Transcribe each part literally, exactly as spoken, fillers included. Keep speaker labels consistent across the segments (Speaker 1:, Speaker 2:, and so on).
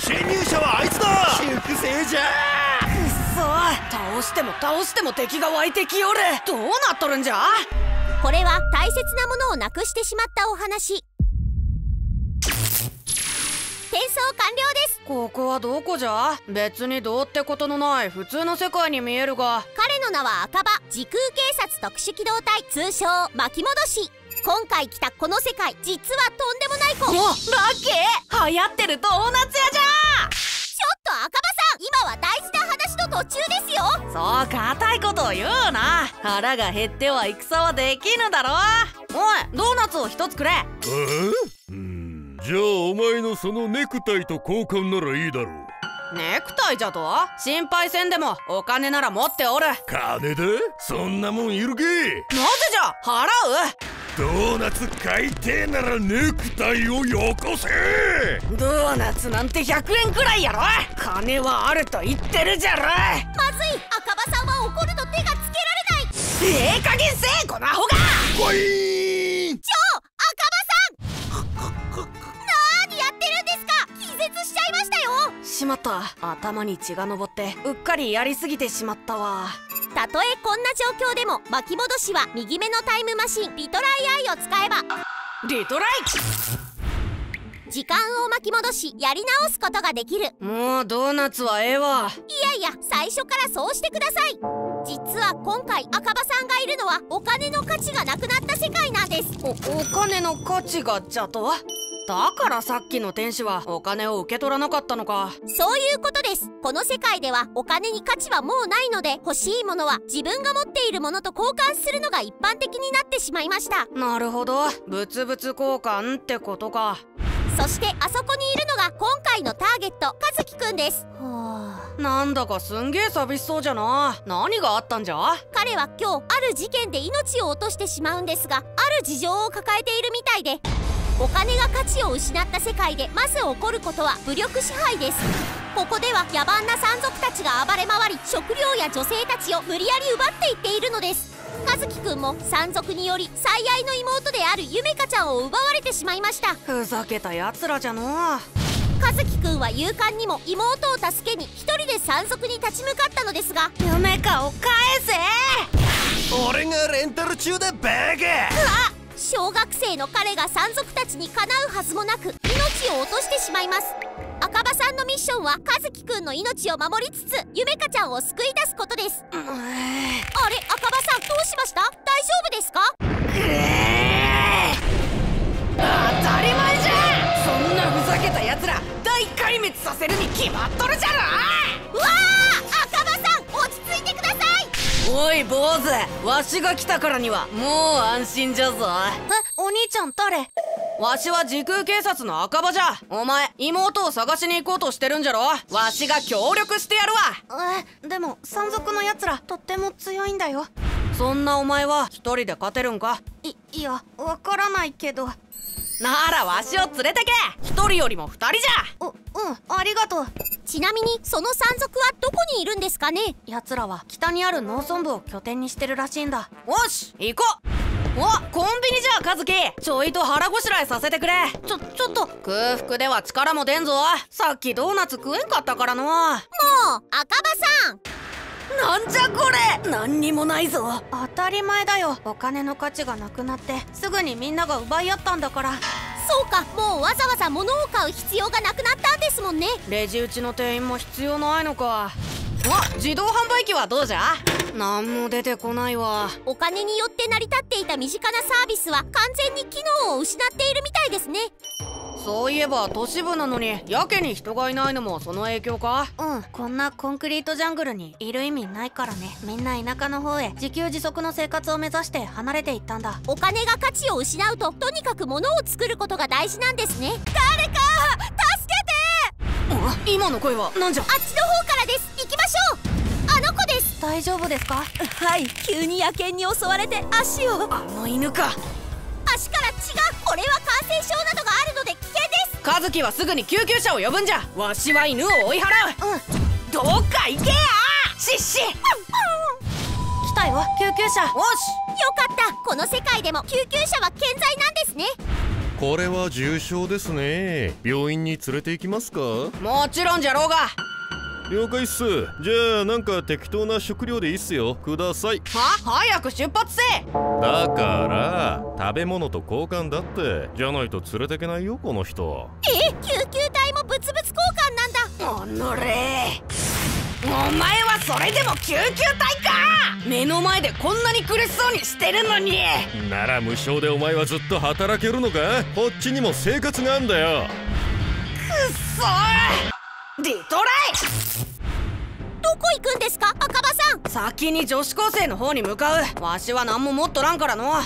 Speaker 1: 侵入者はあいつだ。
Speaker 2: 粛清じゃ。
Speaker 3: くっそ、倒しても倒しても敵が湧いてきよる。どうなっとるんじゃ。
Speaker 4: これは大切なものをなくしてしまったお話。転送完了です。
Speaker 3: ここはどこじゃ。別にどうってことのない普通の世界に見えるが。
Speaker 4: 彼の名は赤羽時空警察特殊機動隊、通称巻き戻し。今回来たこの世界、実はとんでもない子。
Speaker 3: お、ラッキー。流行ってるドーナツ屋じゃ。
Speaker 4: ちょっと赤羽さん、今は大事な話の途中ですよ。
Speaker 3: そう固いことを言うな。腹が減っては戦はできぬだろ。おい、ドーナツを一つくれ。
Speaker 1: えうん、じゃあお前のそのネクタイと交換ならいいだろう。
Speaker 3: ネクタイじゃと。心配せんでもお金なら持っておる。
Speaker 1: 金でそんなもんいるけ。
Speaker 3: なぜじゃ。払う。
Speaker 1: ドーナツ買いてえならネクタイをよこせ。
Speaker 3: ドーナツなんてひゃくえんくらいやろ。金はあると言ってるじゃろ。
Speaker 4: まずい、赤羽さんは怒ると手がつけられない。
Speaker 3: ええ加減せえこのアホが。
Speaker 1: 来い。
Speaker 4: ちょ赤羽さん何やってるんですか。気絶しちゃいましたよ。
Speaker 3: しまった、頭に血が上ってうっかりやりすぎてしまったわ。
Speaker 4: たとえこんな状況でも巻き戻しは右目のタイムマシンリトライアイを使えば
Speaker 3: リトライ
Speaker 4: 時間を巻き戻しやり直すことができる。
Speaker 3: もうドーナツはええわ。
Speaker 4: いやいや、最初からそうしてください。実は今回赤羽さんがいるのはお金の価値がなくなった世界なんです。
Speaker 3: お、お金の価値がじゃと。だからさっきの天使はお金を受け取らなかったのか。
Speaker 4: そういうことです。この世界ではお金に価値はもうないので、欲しいものは自分が持っているものと交換するのが一般的になってしまいました。
Speaker 3: なるほど、物々交換ってことか。
Speaker 4: そしてあそこにいるのが今回のターゲット、和樹くんです。は
Speaker 3: あ、なんだかすんげえ寂しそうじゃな。何があったんじゃ。
Speaker 4: 彼は今日ある事件で命を落としてしまうんですが、ある事情を抱えているみたいで、お金が価値を失った世界でまず起こることは武力支配です。ここでは野蛮な山賊たちが暴れ回り、食料や女性たちを無理やり奪っていっているのです。和樹くんも山賊により最愛の妹であるゆめかちゃんを奪われてしまいました。
Speaker 3: ふざけたやつらじゃのう。
Speaker 4: 和樹くんは勇敢にも妹を助けに一人で山賊に立ち向かったのですが、
Speaker 3: ゆめかを返せ。
Speaker 1: 俺がレンタル中でバカ。
Speaker 4: あ、小学生の彼が山賊たちにかなうはずもなく命を落としてしまいます。赤羽さんのミッションは和樹くんの命を守りつつゆめかちゃんを救い出すことです。あれ、赤羽さんどうしました？大丈夫ですか？
Speaker 3: 当たり前じゃ。そんなふざけたやつら大壊滅させるに決まっとるじゃろ。
Speaker 4: うわー、赤羽さん落ち着いてください。
Speaker 3: おい坊主、わしが来たからにはもう安心じゃぞ。
Speaker 4: え、お兄ちゃん誰？
Speaker 3: わしは時空警察の赤羽じゃ。お前妹を探しに行こうとしてるんじゃろ。わしが協力してやるわ。
Speaker 4: え、でも山賊のやつらとっても強いんだよ。
Speaker 3: そんなお前は一人で勝てるんか？
Speaker 4: い、いや、わからないけど。
Speaker 3: ならわしを連れてけ。一人よりも二人じゃ。
Speaker 4: う、うん、ありがとう。ちなみにその山賊はどこにいるんですかね？
Speaker 3: 奴らは北にある農村部を拠点にしてるらしいんだ。よし行こう。お、コンビニじゃ和樹。ちょいと腹ごしらえさせてくれ。ちょ、ちょっと空腹では力も出んぞ。さっきドーナツ食えんかったからの。もう
Speaker 4: 赤羽さん、
Speaker 3: なんじゃこれ。何にもないぞ。当たり前だよ。お金の価値がなくなってすぐにみんなが奪い合ったんだから。
Speaker 4: そうか、もうわざわざ物を買う必要がなくなったんですもんね。
Speaker 3: レジ打ちの店員も必要ないのか。あ、自動販売機はどうじゃ。なんも出てこないわ。
Speaker 4: お金によって成り立っていた身近なサービスは完全に機能を失っているみたいですね。
Speaker 3: そういえば都市部なのにやけに人がいないのもその影響か？
Speaker 5: うん、こんなコンクリートジャングルにいる意味ないからね。みんな田舎の方へ自給自足の生活を目指して離れていったんだ。
Speaker 4: お金が価値を失うととにかく物を作ることが大事なんですね。誰か助けて。
Speaker 3: あ、今の声はなんじゃ。
Speaker 4: あっちの方からです。行きましょう。あの子です。
Speaker 5: 大丈夫ですか？
Speaker 4: はい、急に野犬に襲われて足を。
Speaker 3: あの犬か。
Speaker 4: 足から血が。これは感染症などがあるので危険です。
Speaker 3: 和樹はすぐに救急車を呼ぶんじゃ。わしは犬を追い払う。
Speaker 4: うん、
Speaker 3: どっか行けや。シッシ。
Speaker 5: 来たよ救急車。
Speaker 3: よし、
Speaker 4: よかった。この世界でも救急車は健在なんですね。
Speaker 1: これは重傷ですね。病院に連れて行きますか？
Speaker 3: もちろんじゃろうが。
Speaker 1: 了解っす。じゃあなんか適当な食料でいいっすよ。ください。
Speaker 3: は？早く出発せえ。
Speaker 1: だから食べ物と交換だって。じゃないと連れてけないよこの人。
Speaker 4: え、救急隊も物々交換なんだ。
Speaker 3: おのれ、お前はそれでも救急隊か。目の前でこんなに苦しそうにしてるのに。
Speaker 1: なら無償でお前はずっと働けるのか？こっちにも生活があんだよ。
Speaker 3: くっそー、リトライ。
Speaker 4: どこ行くんですか赤羽さん。
Speaker 3: 先に女子高生の方に向かう。わしは何も持っとらんからの。
Speaker 4: あ、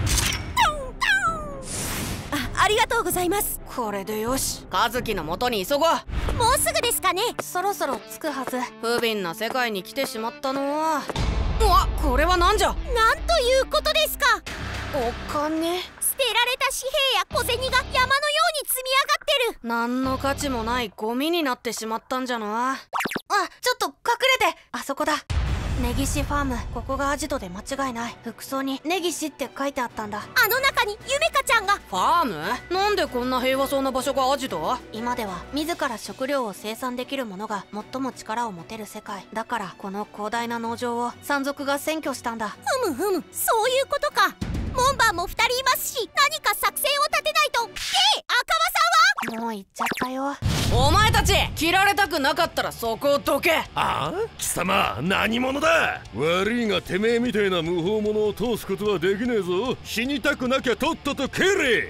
Speaker 4: ありがとうございます。
Speaker 3: これでよし、和樹の元に急ごう。
Speaker 4: もうすぐですかね。
Speaker 5: そろそろ着くはず。
Speaker 3: 不憫な世界に来てしまったのは。うわ、これはなんじゃ。
Speaker 4: なんということですか。
Speaker 3: お金。
Speaker 4: 捨てられた紙幣や小銭が山のように積み上がってる。
Speaker 3: 何の価値もないゴミになってしまったんじゃな。
Speaker 5: あ、ちょっと隠れて。あそこだ。ネギシファーム。ここがアジトで間違いない。服装にネギシって書いてあったんだ。
Speaker 4: あの中にゆめかちゃんが。
Speaker 3: ファーム？なんでこんな平和そうな場所がアジト？
Speaker 5: 今では自ら食料を生産できる者が最も力を持てる世界だから、この広大な農場を山賊が占拠したんだ。
Speaker 4: ふむふむ、そういうことか。門番もふたりいますし、何か作戦を立てないと。えい、赤羽さんは？
Speaker 5: もう行っちゃったよ。
Speaker 3: お前たち切られたくなかったらそこをどけ。
Speaker 1: ああ、貴様何者だ。悪いがてめえみたいな無法者を通すことはできねえぞ。死にたくなきゃとっとと蹴れ。
Speaker 3: おら、
Speaker 4: 相手の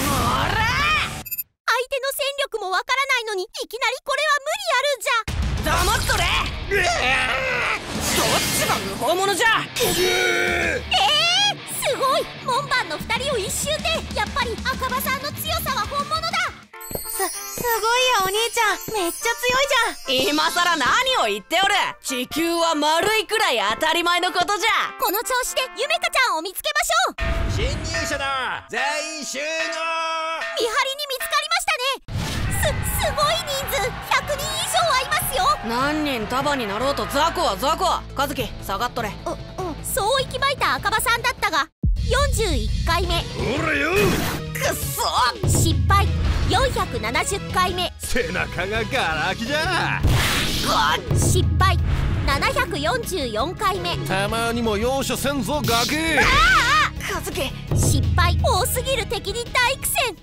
Speaker 4: 戦力もわからないのにいきなりこれは無理あるんじゃ。
Speaker 3: 黙っとれ。どっちが無法者じゃ。
Speaker 4: えー、すごい。門番のふたりを一瞬で。やっぱり赤羽さんの強さは本物だ。
Speaker 5: す、すごいやお兄ちゃん。めっちゃ強いじゃん。
Speaker 3: 今さら何を言っておる。地球は丸いくらい当たり前のことじゃ。
Speaker 4: この調子でゆめかちゃんを見つけましょう。
Speaker 2: 侵入者だ。全員集合。
Speaker 4: 見張りに見つかりましたね。す、すごい人数。ひゃくにん以上はいますよ。
Speaker 3: 何人束になろうと雑魚は雑魚。和樹下がっとれ。
Speaker 4: う、うん、そう息巻いた赤羽さんだったが、よんじゅういっかいめ。
Speaker 1: ほらよ。
Speaker 3: くっそ。
Speaker 4: 失敗。よんひゃくななじゅっかいめ。
Speaker 1: 背中がガラ空きじゃ。
Speaker 4: 失敗。ななひゃくよんじゅうよんかいめ。
Speaker 1: たまにも容赦せんぞガキ。
Speaker 3: 和樹。
Speaker 4: 失敗。多すぎる敵に大苦戦。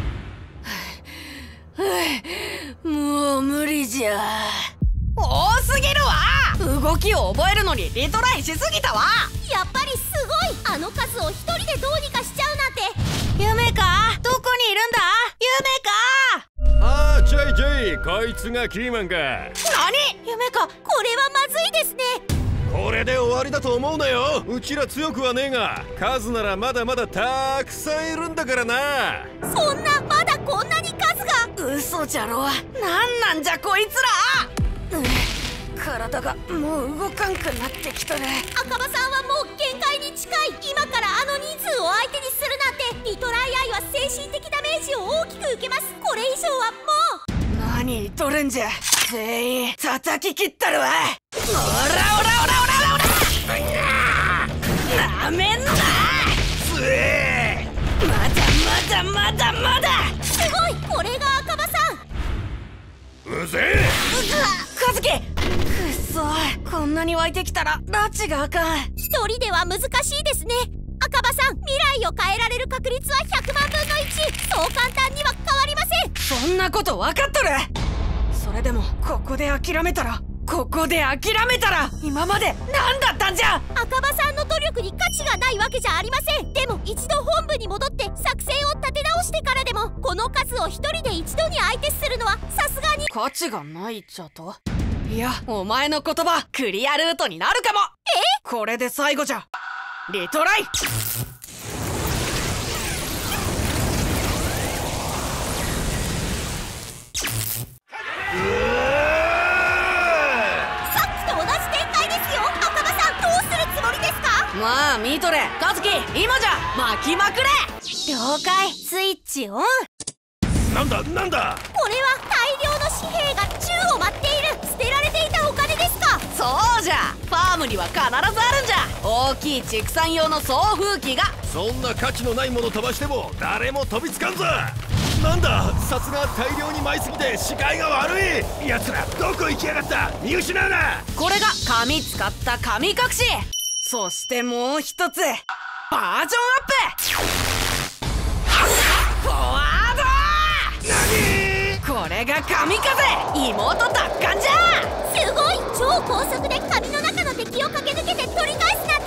Speaker 3: もう無理じゃ。多すぎるわ。動きを覚えるのにリトライしすぎたわ。
Speaker 4: やっぱりすごい。あの数を一人でどうにかしちゃうなんて。
Speaker 3: 夢か、どこにいるんだ。夢か。
Speaker 1: ああ、ちょいちょい、こいつがキーマンか。
Speaker 3: 何？
Speaker 5: 夢か。
Speaker 4: これはまずいですね。
Speaker 1: これで終わりだと思うなよ。うちら強くはねえが、数ならまだまだたくさんいるんだからな。
Speaker 4: そんな、まだこんなに数が。
Speaker 3: 嘘じゃろ。なんなんじゃこいつら。うん、体がもう動かんくなってきとる。
Speaker 4: 赤羽さんはもう限界に近い。今からあの人数を相手にするなんて。リトライアイは精神的ダメージを大きく受けます。これ以上はも
Speaker 3: う。何言っとるんじゃ。全員叩き切ったるわ。おらおらおらおらおらおら。なめんな。つえ。まだまだまだまだ。
Speaker 4: すごい。これが赤羽さん。
Speaker 1: うぜえ。
Speaker 3: 和樹。くっそ、こんなに湧いてきたら拉致があかん。
Speaker 4: 一人では難しいですね。赤羽さん、未来を変えられる確率はひゃくまんぶんのいち。そう簡単には変わりません。
Speaker 3: そんなこと分かっとる。それでもここで諦めたら、ここで諦めたら今まで何だったんじゃ。
Speaker 4: 赤羽さんの努力に価値がないわけじゃありません。でも一度本部に戻って作戦を立て直してからでも、この数を一人で一度に相手するのはさすがに。
Speaker 3: 価値がないっちゃと。いや、お前の言葉クリアルートになるかも。
Speaker 4: え？
Speaker 3: これで最後じゃ。リトライ。
Speaker 4: さっきと同じ展開ですよ。赤羽さん、どうするつもりですか？
Speaker 3: まあ見とれ。和樹、今じゃ巻きまくれ。
Speaker 5: 了解。スイッチオン。
Speaker 1: なんだなんだ。
Speaker 4: これは大量の紙幣が宙を舞っている。捨てられていたお金ですか？
Speaker 3: そうじゃ。ファームには必ずあるんじゃ。大きい畜産用の送風機が
Speaker 1: そんな価値のないもの飛ばしても誰も飛びつかんぞ。なんだ、札が大量に舞いすぎて視界が悪い。やつらどこ行きやがった。見失うな。
Speaker 3: これが紙使った神隠し。そしてもう一つバージョンアップ、フォワード。何？これが神風妹奪還じゃ。
Speaker 4: すごい、超高速で紙の中の敵を駆け抜けて取り返すなんて。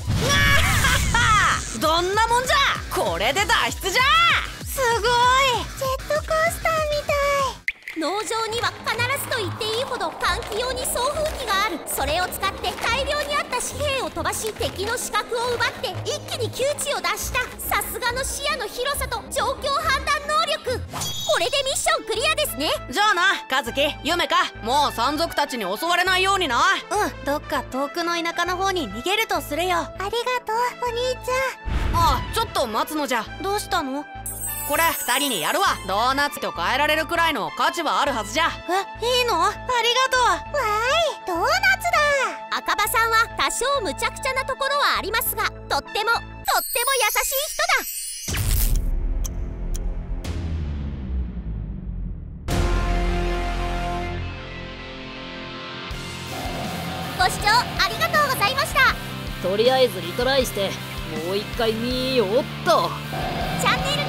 Speaker 3: どんなもんじゃ。これで脱出じゃ。
Speaker 5: すごい、ジェットコースターみたい。
Speaker 4: 農場には必ずと言っていいほど換気用に送風機がある。それを使って大量にあった紙幣を飛ばし敵の視覚を奪って一気に窮地を脱した。さすがの視野の広さと状況判断能力。これでミッションクリアですね。
Speaker 3: じゃあな和樹、夢か、もう山賊たちに襲われないようにな。
Speaker 5: うん、どっか遠くの田舎の方に逃げるとするよ。ありがとうお兄ち
Speaker 3: ああ、ちょっと待つのじゃ。
Speaker 5: ゃん。どうしたの？
Speaker 3: これふたりにやるわ。ドーナツと変えられるくらいの価値はあるはずじゃ。
Speaker 5: え、いいの？ありがとう。わーい、ドーナツだ。
Speaker 4: 赤羽さんは多少無茶苦茶なところはありますが、とってもとっても優しい人だ。ご視聴ありがとうございました。
Speaker 6: とりあえずリトライしてもう一回見ようっと。
Speaker 4: チャンネル